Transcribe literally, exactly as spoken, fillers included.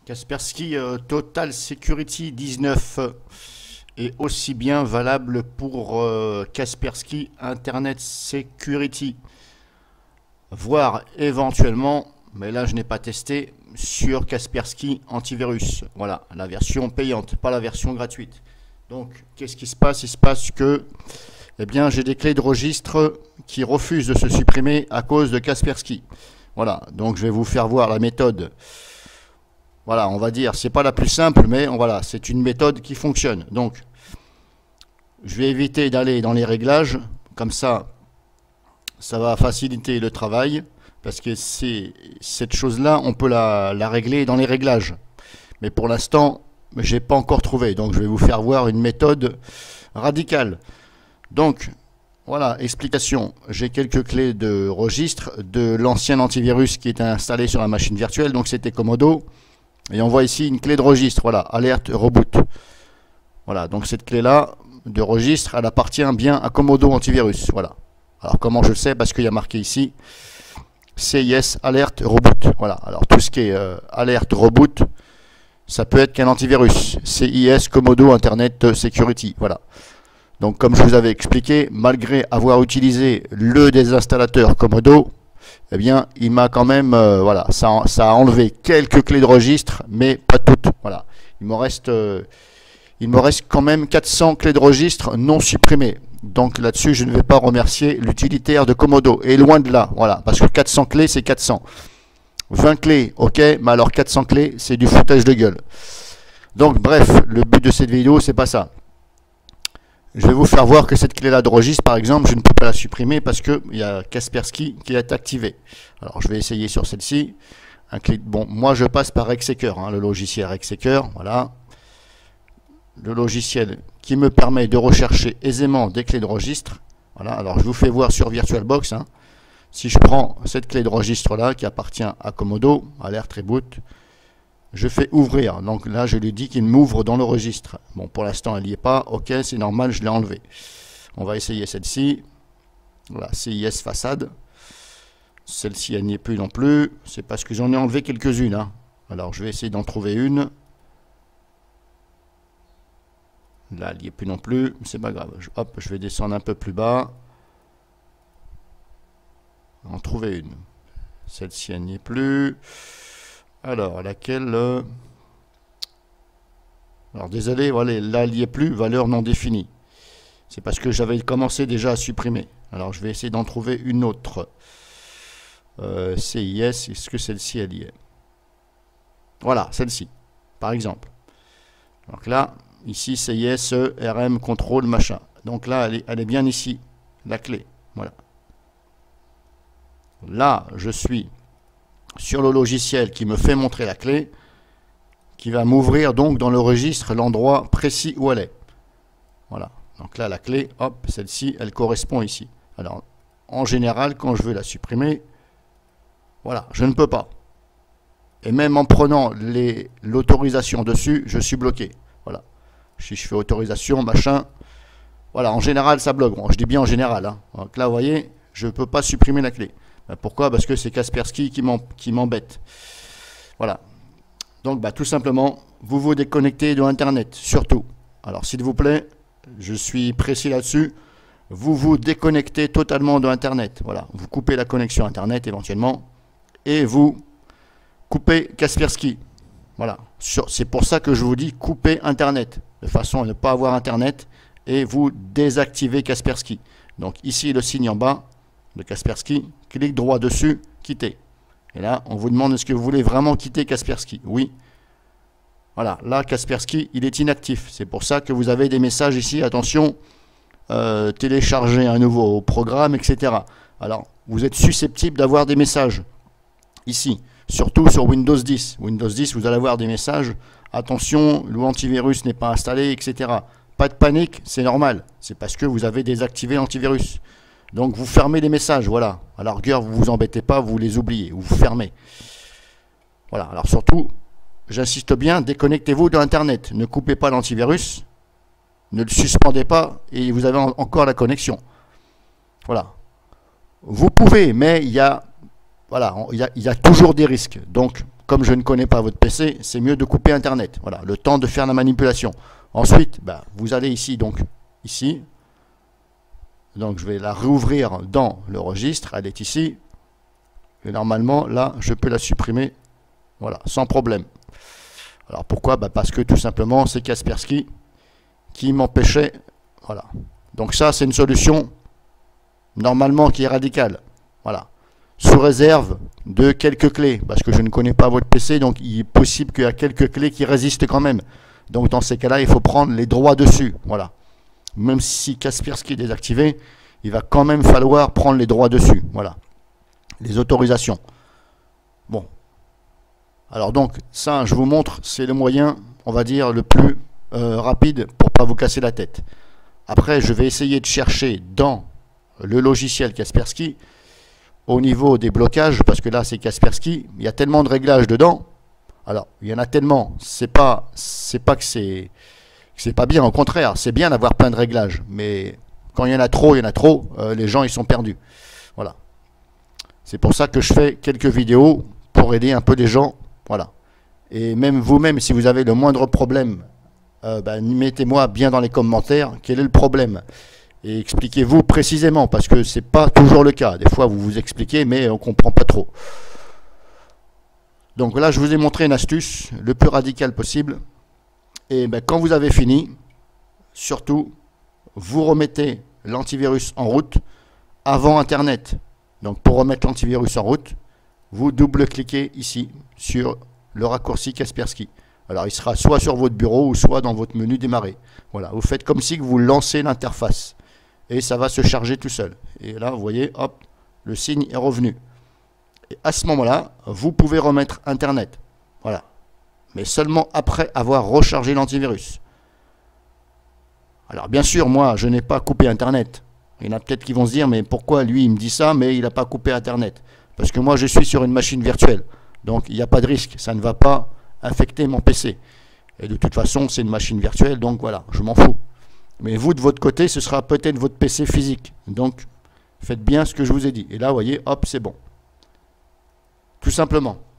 Kaspersky euh, Total Security dix-neuf est aussi bien valable pour euh, Kaspersky Internet Security, voire éventuellement, mais là je n'ai pas testé, sur Kaspersky Antivirus. Voilà, la version payante, pas la version gratuite. Donc, qu'est-ce qui se passe? Il se passe que, eh bien, j'ai des clés de registre qui refusent de se supprimer à cause de Kaspersky. Voilà, donc je vais vous faire voir la méthode. Voilà, on va dire, c'est pas la plus simple, mais voilà, c'est une méthode qui fonctionne. Donc, je vais éviter d'aller dans les réglages, comme ça, ça va faciliter le travail, parce que c'est cette chose-là, on peut la, la régler dans les réglages. Mais pour l'instant, je n'ai pas encore trouvé, donc je vais vous faire voir une méthode radicale. Donc, voilà, explication. J'ai quelques clés de registre de l'ancien antivirus qui était installé sur la machine virtuelle, donc c'était Comodo. Et on voit ici une clé de registre, voilà, alerte reboot. Voilà, donc cette clé-là de registre, elle appartient bien à Comodo Antivirus. Voilà. Alors comment je le sais? Parce qu'il y a marqué ici C I S alerte reboot. Voilà. Alors tout ce qui est euh, alerte reboot, ça peut être qu'un antivirus. C I S Comodo Internet Security. Voilà. Donc comme je vous avais expliqué, malgré avoir utilisé le désinstallateur Comodo, eh bien, il m'a quand même, euh, voilà, ça, ça a enlevé quelques clés de registre, mais pas toutes. Voilà, il me reste, euh, il me reste quand même quatre cents clés de registre non supprimées. Donc là-dessus, je ne vais pas remercier l'utilitaire de Comodo. Et loin de là, voilà, parce que quatre cents clés, c'est quatre cents. vingt clés, ok, mais alors quatre cents clés, c'est du foutage de gueule. Donc bref, le but de cette vidéo, c'est pas ça. Je vais vous faire voir que cette clé-là de registre, par exemple, je ne peux pas la supprimer parce qu'il y a Kaspersky qui est activé. Alors, je vais essayer sur celle-ci. Un clé... Bon, moi, je passe par Exeker, hein, le logiciel Exeker. Voilà. Le logiciel qui me permet de rechercher aisément des clés de registre. Voilà. Alors, je vous fais voir sur VirtualBox. Hein. Si je prends cette clé de registre-là qui appartient à Comodo, alerte reboot, je fais ouvrir, donc là je lui dis qu'il m'ouvre dans le registre. Bon, pour l'instant elle n'y est pas, ok, c'est normal, je l'ai enlevé. On va essayer celle-ci, voilà, C I S façade. Celle-ci elle n'y est plus non plus, c'est parce que j'en ai enlevé quelques-unes. Hein. Alors je vais essayer d'en trouver une. Là elle n'y est plus non plus, c'est pas grave. Je, hop, je vais descendre un peu plus bas. En trouver une. Celle-ci elle n'y est plus. Alors, laquelle euh... Alors, désolé, voilà, là, il n'y est plus, valeur non définie. C'est parce que j'avais commencé déjà à supprimer. Alors, je vais essayer d'en trouver une autre. Euh, C I S, est-ce que celle-ci, elle y est? Voilà, celle-ci, par exemple. Donc là, ici, C I S, R M, contrôle, machin. Donc là, elle est, elle est bien ici, la clé. Voilà. Là, je suis sur le logiciel qui me fait montrer la clé, qui va m'ouvrir donc dans le registre l'endroit précis où elle est. Voilà. Donc là, la clé, hop, celle-ci, elle correspond ici. Alors, en général, quand je veux la supprimer, voilà, je ne peux pas. Et même en prenant l'autorisation dessus, je suis bloqué. Voilà. Si je fais autorisation, machin, voilà, en général, ça bloque. Bon, je dis bien en général. Hein. Donc là, vous voyez, je ne peux pas supprimer la clé. Pourquoi? Parce que c'est Kaspersky qui m'embête. Voilà. Donc, bah, tout simplement, vous vous déconnectez de Internet, surtout. Alors, s'il vous plaît, je suis précis là-dessus, vous vous déconnectez totalement de Internet. Voilà. Vous coupez la connexion Internet éventuellement et vous coupez Kaspersky. Voilà. C'est pour ça que je vous dis couper Internet, de façon à ne pas avoir Internet et vous désactivez Kaspersky. Donc, ici, le signe en bas de Kaspersky, clique droit dessus, quitter. Et là, on vous demande est-ce que vous voulez vraiment quitter Kaspersky? Oui. Voilà, là, Kaspersky, il est inactif. C'est pour ça que vous avez des messages ici, attention, euh, télécharger un nouveau programme, et cetera. Alors, vous êtes susceptible d'avoir des messages ici, surtout sur Windows dix. Windows dix, vous allez avoir des messages, attention, l'antivirus n'est pas installé, et cetera. Pas de panique, c'est normal. C'est parce que vous avez désactivé l'antivirus. Donc vous fermez les messages, voilà. À la rigueur, vous vous embêtez pas, vous les oubliez, vous fermez. Voilà, alors surtout, j'insiste bien, déconnectez-vous de Internet. Ne coupez pas l'antivirus, ne le suspendez pas et vous avez en encore la connexion. Voilà. Vous pouvez, mais il y a, voilà, il y a, il y a toujours des risques. Donc, comme je ne connais pas votre P C, c'est mieux de couper Internet. Voilà, le temps de faire la manipulation. Ensuite, bah, vous allez ici, donc ici. Donc je vais la réouvrir dans le registre. Elle est ici. Et normalement, là, je peux la supprimer. Voilà, sans problème. Alors pourquoi? Bah, parce que tout simplement, c'est Kaspersky qui m'empêchait. Voilà. Donc ça, c'est une solution normalement qui est radicale. Voilà. Sous réserve de quelques clés, parce que je ne connais pas votre P C, donc il est possible qu'il y a quelques clés qui résistent quand même. Donc dans ces cas-là, il faut prendre les droits dessus. Voilà. Même si Kaspersky est désactivé, il va quand même falloir prendre les droits dessus. Voilà. Les autorisations. Bon. Alors donc, ça, je vous montre, c'est le moyen, on va dire, le plus euh, rapide pour ne pas vous casser la tête. Après, je vais essayer de chercher dans le logiciel Kaspersky, au niveau des blocages, parce que là c'est Kaspersky, il y a tellement de réglages dedans. Alors, il y en a tellement, c'est pas, c'est pas que c'est c'est pas bien, au contraire, c'est bien d'avoir plein de réglages, mais quand il y en a trop, il y en a trop, euh, les gens ils sont perdus. Voilà. C'est pour ça que je fais quelques vidéos pour aider un peu les gens. Voilà. Et même vous-même, si vous avez le moindre problème, euh, ben, mettez-moi bien dans les commentaires quel est le problème. Et expliquez-vous précisément, parce que c'est pas toujours le cas. Des fois, vous vous expliquez, mais on comprend pas trop. Donc là, je vous ai montré une astuce, le plus radicale possible. Et ben, quand vous avez fini, surtout, vous remettez l'antivirus en route avant Internet. Donc pour remettre l'antivirus en route, vous double-cliquez ici sur le raccourci Kaspersky. Alors il sera soit sur votre bureau ou soit dans votre menu démarrer. Voilà, vous faites comme si vous lancez l'interface. Et ça va se charger tout seul. Et là, vous voyez, hop, le signe est revenu. Et à ce moment-là, vous pouvez remettre Internet. Voilà. Mais seulement après avoir rechargé l'antivirus. Alors bien sûr, moi, je n'ai pas coupé Internet. Il y en a peut-être qui vont se dire, mais pourquoi lui, il me dit ça, mais il n'a pas coupé Internet? Parce que moi, je suis sur une machine virtuelle. Donc, il n'y a pas de risque. Ça ne va pas affecter mon P C. Et de toute façon, c'est une machine virtuelle, donc voilà, je m'en fous. Mais vous, de votre côté, ce sera peut-être votre P C physique. Donc, faites bien ce que je vous ai dit. Et là, vous voyez, hop, c'est bon. Tout simplement.